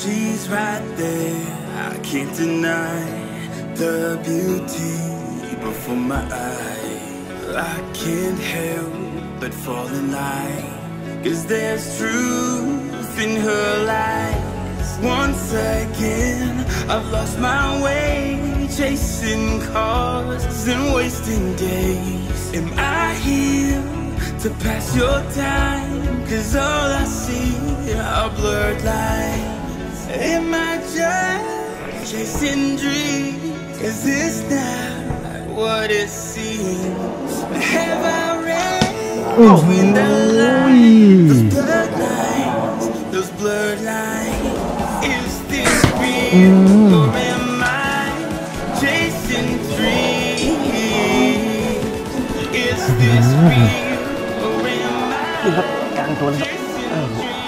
she's right there. I can't deny the beauty before my eyes. I can't help but fall in line, 'cause there's truth in her lies. Once again, I've lost my way, chasing cars and wasting days. Am I here to pass your time? 'Cause all I see are blurred lines. Am I just chasing dreams? Is this not what it seems? Have I read between the lines? Those blurred lines, those blurred lines. Is this real or am I chasing dreams? Is this real or am I นี่ครับกลางตัวนะครับ chasing dreams?